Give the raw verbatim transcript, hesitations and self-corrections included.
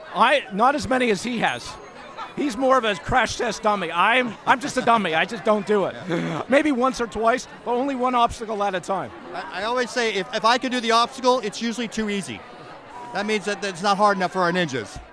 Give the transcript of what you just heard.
I not as many as he has. He's more of a crash test dummy. I'm I'm just a dummy. I just don't do it. Maybe once or twice, but only one obstacle at a time. I, I always say if, if I can do the obstacle, it's usually too easy. That means that, that it's not hard enough for our ninjas.